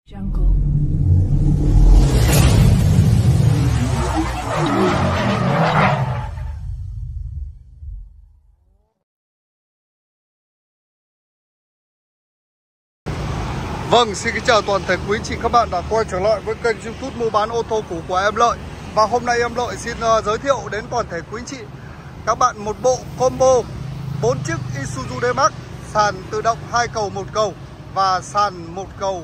Jungle. Vâng, xin kính chào toàn thể quý anh chị các bạn đã quay trở lại với kênh YouTube mua bán ô tô cũ của em Lợi. Và hôm nay em Lợi xin giới thiệu đến toàn thể quý anh chị các bạn một bộ combo 4 chiếc Isuzu D-Max, sàn tự động 2 cầu 1 cầu và sàn 1 cầu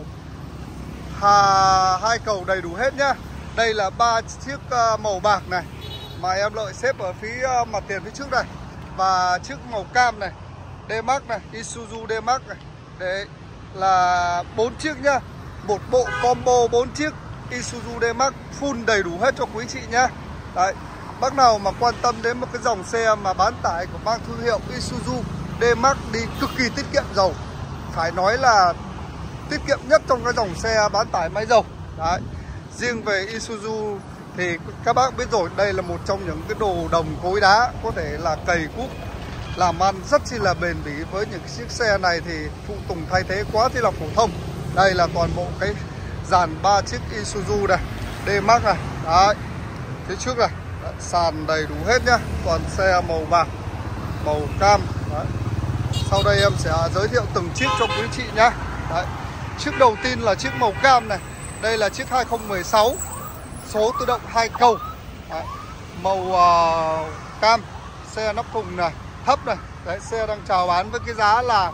2 cầu đầy đủ hết nhá. Đây là 3 chiếc màu bạc này mà em Lợi xếp ở phía mặt tiền phía trước này, và chiếc màu cam này, D-Max này, Isuzu D-Max này. Đấy là 4 chiếc nhá. Một bộ combo 4 chiếc Isuzu D-Max full đầy đủ hết cho quý chị nhá. Đấy, bác nào mà quan tâm đến một cái dòng xe mà bán tải của mang thương hiệu Isuzu D-Max đi cực kỳ tiết kiệm dầu, phải nói là tiết kiệm nhất trong cái dòng xe bán tải máy dầu. Đấy, riêng về Isuzu thì các bác biết rồi, đây là một trong những cái đồ đồng cối đá, có thể là cày cuốc làm ăn rất chi là bền bỉ. Với những chiếc xe này thì phụ tùng thay thế quá thì là phổ thông. Đây là toàn bộ cái dàn 3 chiếc Isuzu này, D-Max này. Đấy, phía trước này. Đấy, sàn đầy đủ hết nhá. Toàn xe màu bạc, màu cam. Đấy. Sau đây em sẽ giới thiệu từng chiếc cho quý chị nhá. Đấy. Chiếc đầu tiên là chiếc màu cam này. Đây là chiếc 2016, số tự động 2 cầu. Đấy. Màu cam, xe nắp thùng này, thấp này. Đấy, xe đang chào bán với cái giá là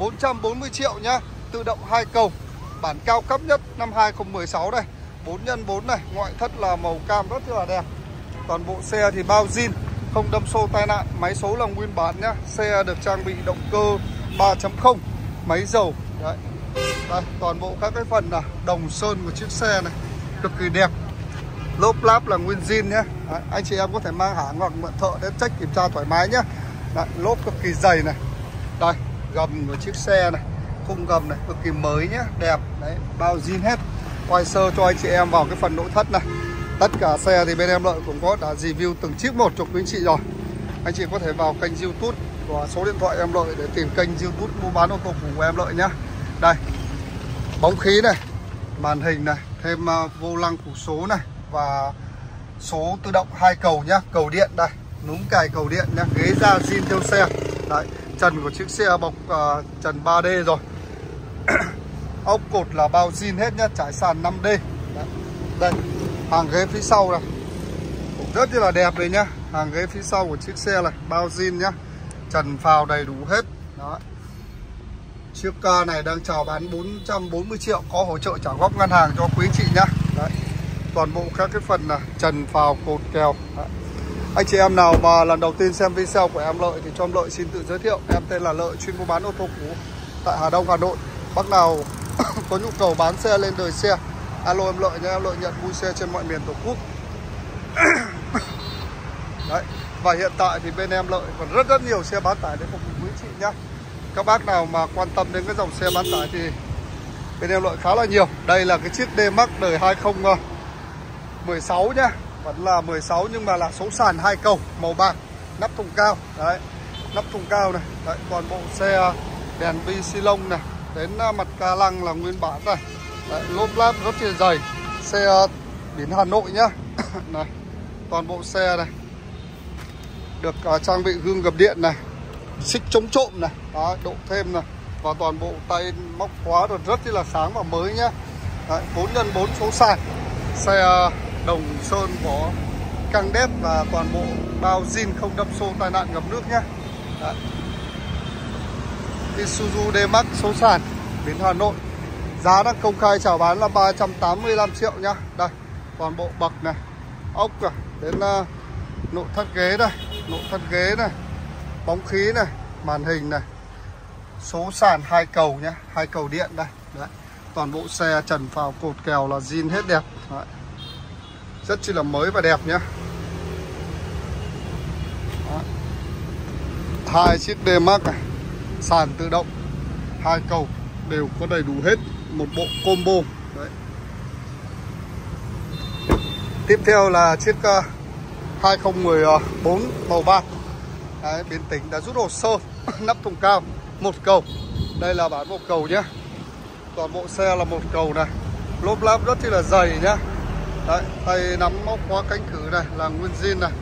440 triệu nhá. Tự động 2 cầu, bản cao cấp nhất năm 2016 đây, 4x4 này, ngoại thất là màu cam rất là đẹp. Toàn bộ xe thì bao zin, không đâm xô tai nạn, máy số là nguyên bản nhá. Xe được trang bị động cơ 3.0, máy dầu. Đấy. Đây, toàn bộ các cái phần là đồng sơn của chiếc xe này cực kỳ đẹp. Lốp láp là nguyên zin nhá. Đấy, anh chị em có thể mang hãng hoặc mượn thợ đến check kiểm tra thoải mái nhá. Đấy, lốp cực kỳ dày này. Đây, gầm của chiếc xe này, khung gầm này cực kỳ mới nhá, đẹp. Đấy, bao zin hết. Quay sơ cho anh chị em vào cái phần nội thất này. Tất cả xe thì bên em Lợi cũng có đã review từng chiếc một cho quý anh chị rồi. Anh chị có thể vào kênh YouTube và số điện thoại em Lợi để tìm kênh YouTube mua bán ô tô cũ của em Lợi nhá. Đây, bóng khí này, màn hình này, thêm vô lăng phủ số này và số tự động 2 cầu nhá, cầu điện đây, núm cài cầu điện nhá, ghế da zin theo xe. Đấy, trần của chiếc xe bọc trần 3D rồi. Ốc cột là bao zin hết nhá, trải sàn 5D. Đấy. Đây, hàng ghế phía sau này cũng rất là đẹp đấy nhá. Hàng ghế phía sau của chiếc xe này bao zin nhá, trần phào đầy đủ hết. Đó. Chiếc này đang chào bán 440 triệu, có hỗ trợ trả góp ngân hàng cho quý chị nhá. Đấy. Toàn bộ các cái phần là trần phào cột kèo. Đấy. Anh chị em nào mà lần đầu tiên xem video của em Lợi thì cho em Lợi xin tự giới thiệu. Em tên là Lợi, chuyên mua bán ô tô cũ tại Hà Đông, Hà Nội. Bác nào có nhu cầu bán xe lên đời xe, alo em Lợi nha. Em Lợi nhận mua xe trên mọi miền Tổ quốc. Đấy. Và hiện tại thì bên em Lợi còn rất nhiều xe bán tải để phục vụ quý chị nhá. Các bác nào mà quan tâm đến cái dòng xe bán tải thì bên em Lợi khá là nhiều. Đây là cái chiếc D-Max đời 2016 nhá. Vẫn là 16 nhưng mà là số sàn 2 cầu, màu bạc, nắp thùng cao. Đấy, nắp thùng cao này. Đấy, toàn bộ xe đèn vi xi lông này, đến mặt ca lăng là nguyên bản này. Đấy, lốp láp rất là dày. Xe biển Hà Nội nhá. Này, toàn bộ xe này được trang bị gương gập điện này, xích chống trộm này. Đó, độ thêm này. Và toàn bộ tay móc khóa rồi rất là sáng và mới nhá. Đấy, 4x4 số sàn. Xe đồng sơn có căng đét và toàn bộ bao zin, không đâm xô tai nạn ngập nước nhá. Đấy. Isuzu D-Max số sàn đến Hà Nội. Giá đang công khai chào bán là 385 triệu nhá. Đây, toàn bộ bậc này, ốc này, đến nội thất ghế này, nội thất ghế này, bóng khí này, màn hình này. Số sàn 2 cầu nhá, 2 cầu điện đây. Đấy. Toàn bộ xe trần phào cột kèo là zin hết đẹp. Đấy. Rất chi là mới và đẹp nhá. Đó. 2 chiếc D-Max này, sàn tự động 2 cầu đều có đầy đủ hết, một bộ combo. Đấy. Tiếp theo là chiếc 2014 màu bạc. Đấy, biến tính đã rút hồ sơ, nắp thùng cao, 1 cầu. Đây là bản 1 cầu nhé. Toàn bộ xe là 1 cầu này. Lốp láp rất là dày nhá. Đấy, tay nắm móc khóa cánh cửa này là nguyên zin này.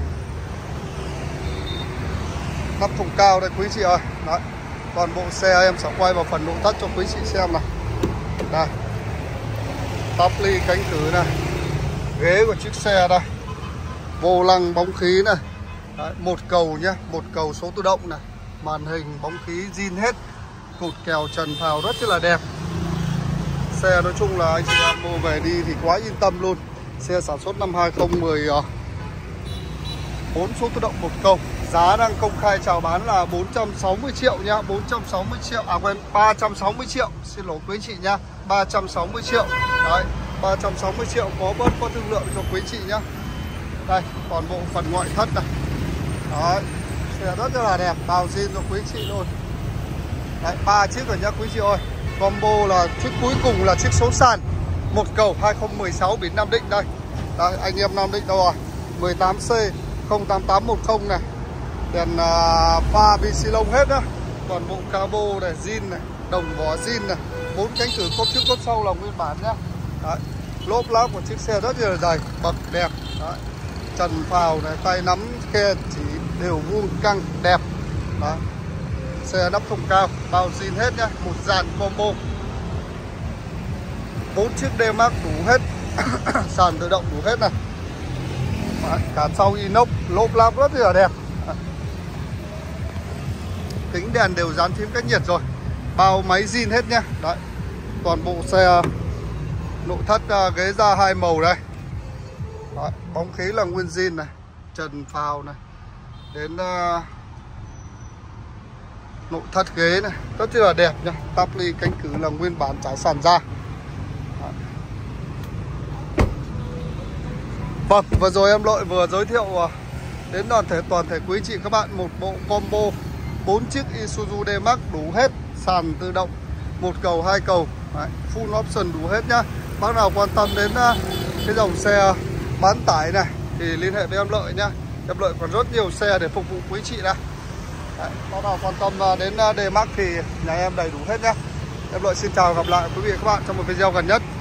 Nắp thùng cao đây quý chị ơi. Đấy, toàn bộ xe em sẽ quay vào phần nội thất cho quý chị xem này. Đây, tắp ly cánh cửa này, ghế của chiếc xe đây, vô lăng bóng khí này. Đấy, một cầu nhá, một cầu số tự động này, màn hình bóng khí zin hết, cột kèo trần phào rất là đẹp. Xe nói chung là anh chị em mua về đi thì quá yên tâm luôn. Xe sản xuất năm 2014, số tự động một cầu. Giá đang công khai chào bán là 460 triệu nhá, 460 triệu, à quên, 360 triệu. Xin lỗi quý chị nhá, 360 triệu. Đấy, 360 triệu có bớt, có thương lượng cho quý chị nhá. Đây, toàn bộ phần ngoại thất này. Đấy, xe rất là đẹp, bao zin cho quý chị luôn. Đấy, 3 chiếc rồi nhá quý chị ơi. Combo là chiếc cuối cùng là chiếc số sàn, một cầu 2016 biển Nam Định đây. Đây, anh em Nam Định đâu rồi? 18C 08810 này. Đèn pha vi xi lông hết á. Toàn bộ cabo này, zin này, đồng vỏ zin này, 4 cánh cửa cốp trước cốp sau là nguyên bản nhá. Đấy, lốp láp của chiếc xe rất là dày, bậc đẹp. Đấy, trần phào này, tay nắm khe chỉ đều vuông căng đẹp. Đấy, xe nắp thùng cao, bao zin hết nhá, một dàn combo. 4 chiếc D-Max đủ hết. Sàn tự động đủ hết này. Đấy, cả sau inox, lốp láp rất là đẹp. Kính đèn đều dán phím cách nhiệt rồi, bao máy zin hết nhá. Đấy, toàn bộ xe nội thất ghế da 2 màu đây. Đấy, bóng khí là nguyên zin này, trần phào này, đến nội thất ghế này rất là đẹp nhá. Tắp ly cánh cửa là nguyên bản trải sàn da. Vâng, vừa rồi em Lợi vừa giới thiệu đến toàn thể quý chị các bạn một bộ combo 4 chiếc Isuzu D-Max đủ hết, sàn tự động, một cầu 2 cầu. Đấy, full option đủ hết nhá. Bác nào quan tâm đến cái dòng xe bán tải này thì liên hệ với em Lợi nhá. Em Lợi còn rất nhiều xe để phục vụ quý chị đây. Đấy, bác nào quan tâm đến D-Max thì nhà em đầy đủ hết nhá. Em Lợi xin chào, gặp lại quý vị và các bạn trong một video gần nhất.